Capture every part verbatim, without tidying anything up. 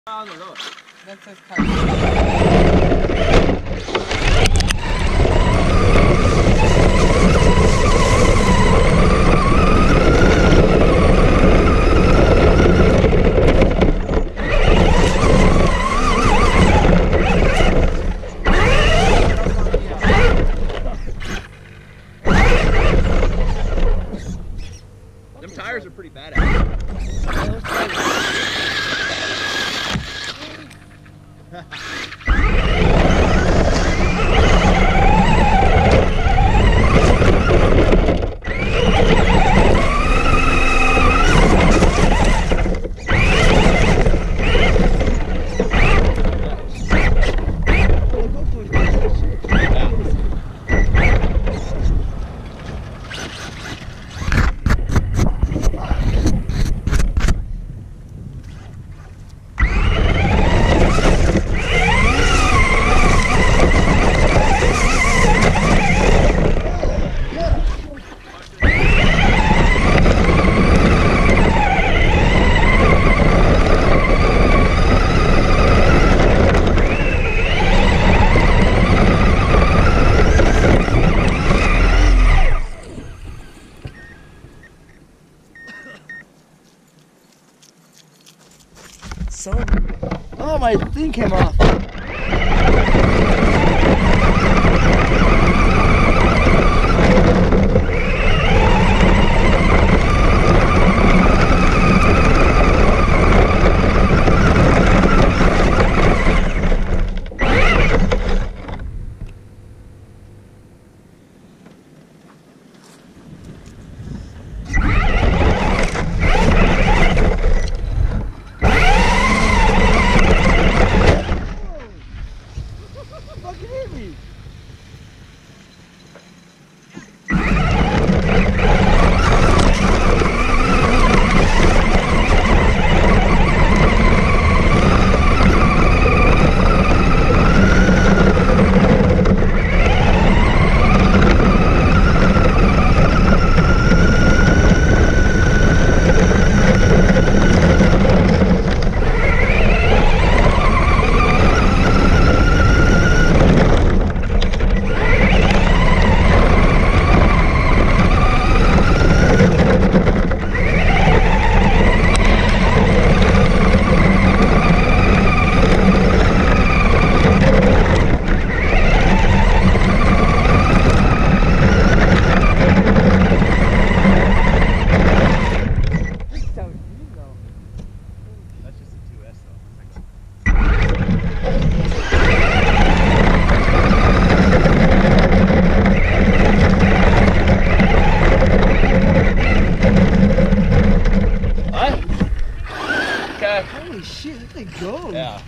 on the road. That says car. Them tires are pretty badass. So, oh, my thing came off. Fucking hit me. Holy shit, that thing goes. Yeah.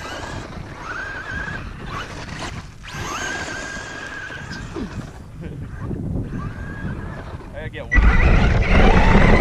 I gotta get one.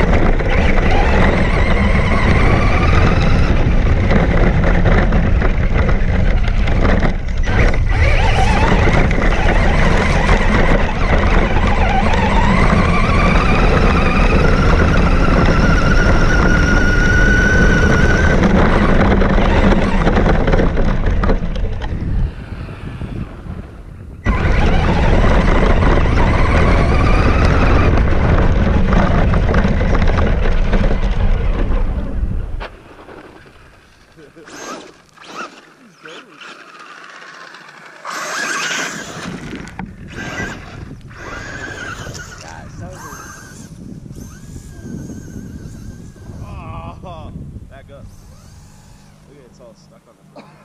Oh, back up. Look at it, it's all stuck on the front.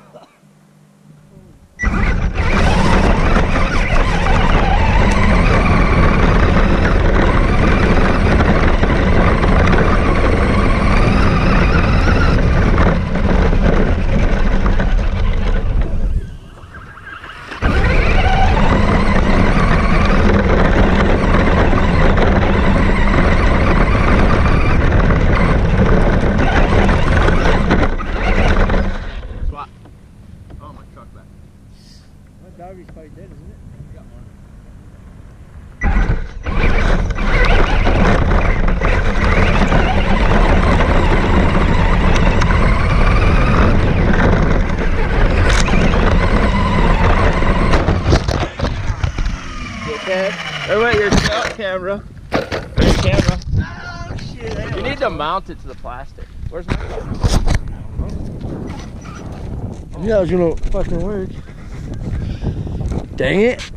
Doggy's quite dead, isn't it? Got one. Ted. Wait, wait, your camera. Your camera. Oh, shit. You need to mount it to the plastic. Where's my camera? Yeah, it's gonna fucking work. Dang it.